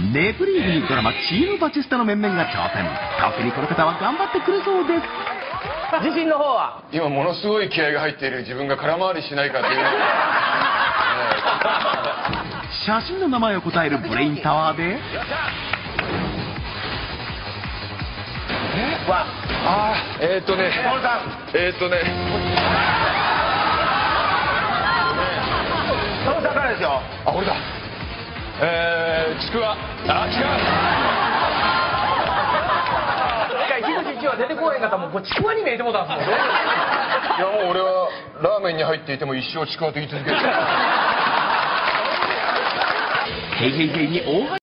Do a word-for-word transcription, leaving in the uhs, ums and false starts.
ネプリーグにドラマチームバチスタの面々が挑戦。特にこの方は頑張ってくれそうです。 自信の方は今ものすごい気合が入っている自分が空回りしないかというのが、 写真の名前を答えるブレインタワーでああえー、っとねえー、っとねその魚ですよ。 あ俺だえー、ちくわあ違う樋口一は出てこへんかったらもうちくわに見えてもうたんですもんね。 いやもう俺はラーメンに入っていても一生ちくわと言い続ける。 ヘイヘイヘイに大